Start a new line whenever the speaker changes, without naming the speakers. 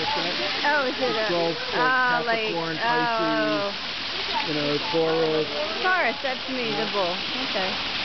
that?
Oh, is it a...
12, Capricorn, Pisces, you know, Taurus.
Taurus, that's me, the bull. Okay.